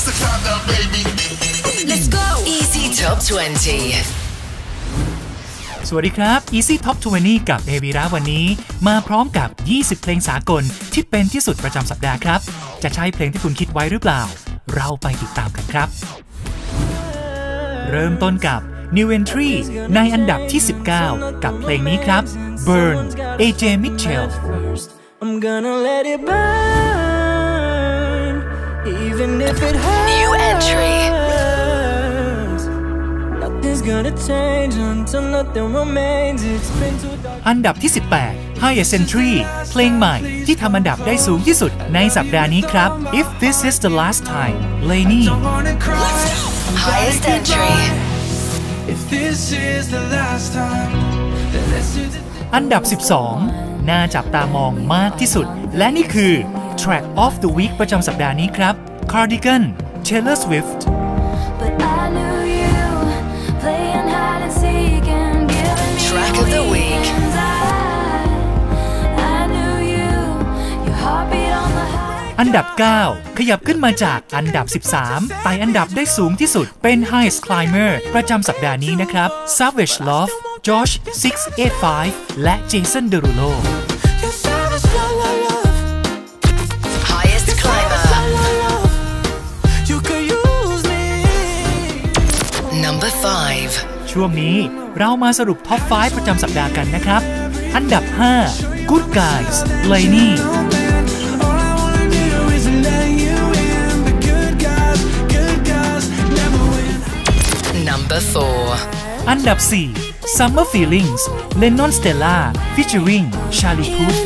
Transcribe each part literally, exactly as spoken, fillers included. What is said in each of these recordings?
Let's go Easy Top ยี่สิบสวัสดีครับ Easy Top ยี่สิบกับเอวีระวันนี้มาพร้อมกับยี่สิบเพลงสากลที่เป็นที่สุดประจำสัปดาห์ครับจะใช่เพลงที่คุณคิดไว้หรือเปล่าเราไปติดตามกันครับเริ่มต้นกับ New Entry ในอันดับที่สิบเก้ากับเพลงนี้ครับ Burn เอ เจ Mitchell I'm gonna let it burn even if it hurts New Entry Nothing's gonna change until nothing remains It's been too dark อันดับที่สิบแปด Highest Entry เพลงใหม่ที่ทำอันดับได้สูงที่สุดในสัปดาห์นี้ครับ If This Is The Last Time Lainey Highest Entry If this is the last time then let's do the อันดับสิบสองน่าจับตามองมากที่สุดและนี่คือ Track of the Week ประจำสัปดาห์นี้ครับ Cardigan Taylor Swift But I knew you playing hide and seek and giving me Track of the Week I knew you your heartbeat on the high อันดับเก้าขยับขึ้นมาจากอันดับสิบสามไต่อันดับได้สูงที่สุดเป็น Highest Climber ประจำสัปดาห์นี้นะครับ Savage Love Josh หกแปดห้าและ Jason Derulo Highest Climber You could use me Number five ช่วงนี้เรามาสรุปท็อปห้าประจำสัปดาห์กันนะครับอันดับห้า Good Guys Lainey Number four อันดับสี่ Summer Feelings Lennon Stella featuring Charlie Puth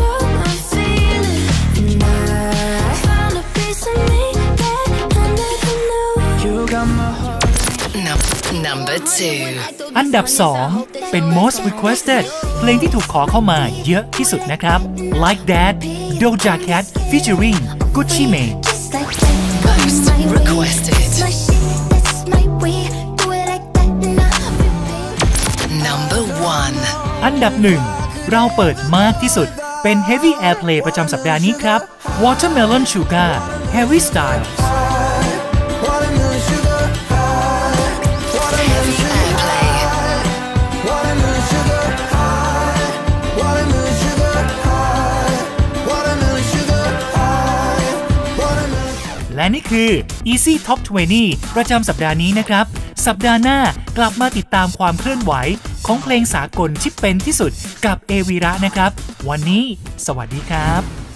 Number two อันดับสองเป็น Most Requested เพลงที่ถูกขอเข้ามาเยอะที่สุดนะครับ Like That Doja Cat featuring Gucci Mane Most Requested Number one อันดับหนึ่งเราเปิดมากที่สุดเป็น Heavy Airplay ประจำสัปดาห์นี้ครับ Watermelon Sugar Harry Stylesและนี่คือ Easy Top ยี่สิบประจำสัปดาห์นี้นะครับสัปดาห์หน้ากลับมาติดตามความเคลื่อนไหวของเพลงสากลที่เป็นที่สุดกับเอวีระนะครับวันนี้สวัสดีครับ